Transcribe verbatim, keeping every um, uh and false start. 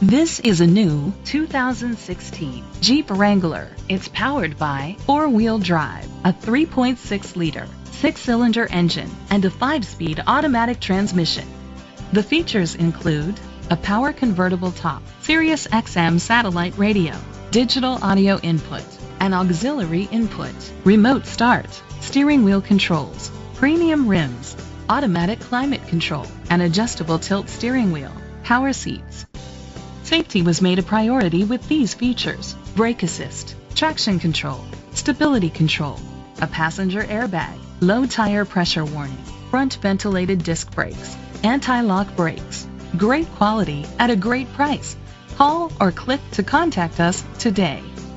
This is a new two thousand sixteen Jeep Wrangler. It's powered by four-wheel drive, a three point six liter, six-cylinder engine, and a five-speed automatic transmission. The features include a power convertible top, Sirius X M satellite radio, digital audio input, an auxiliary input, remote start, steering wheel controls, premium rims, automatic climate control, an adjustable tilt steering wheel, power seats. Safety was made a priority with these features: brake assist, traction control, stability control, a passenger airbag, low tire pressure warning, front ventilated disc brakes, anti-lock brakes. Great quality at a great price. Call or click to contact us today.